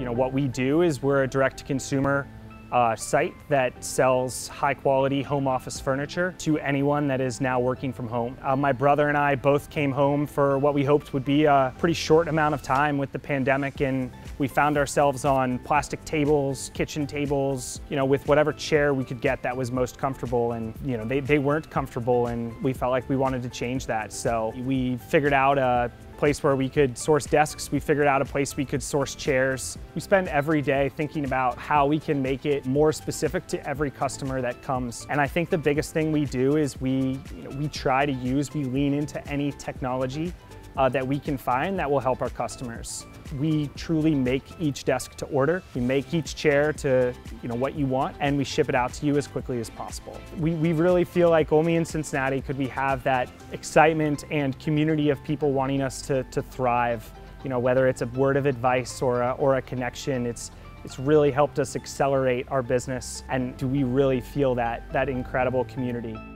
What we do is we're a direct-to-consumer site that sells high-quality home office furniture to anyone that is now working from home. My brother and I both came home for what we hoped would be a pretty short amount of time with the pandemic, and we found ourselves on plastic tables, kitchen tables, with whatever chair we could get that was most comfortable, and they weren't comfortable, and we felt like we wanted to change that. So we figured out a place where we could source desks. We figured out a place we could source chairs. We spend every day thinking about how we can make it more specific to every customer that comes. And I think the biggest thing we do is we lean into any technology that we can find that will help our customers. We truly make each desk to order. We make each chair to what you want, and we ship it out to you as quickly as possible. We really feel like only in Cincinnati could we have that excitement and community of people wanting us to thrive. Whether it's a word of advice or a connection, it's really helped us accelerate our business, and we really feel that incredible community.